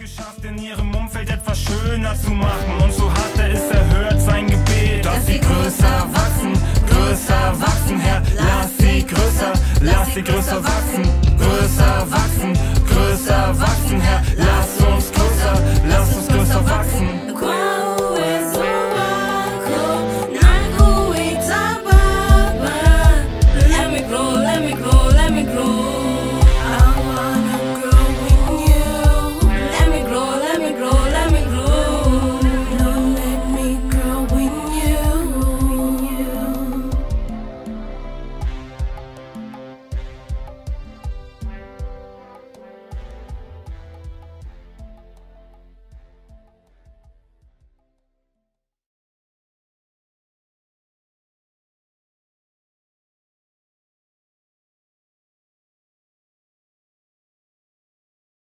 geschafft, in ihrem Umfeld etwas schöner zu machen. Und so hat er es erhört, sein Gebet, dass sie größer wachsen, Herr, lass sie größer wachsen, größer wachsen, Herr, lass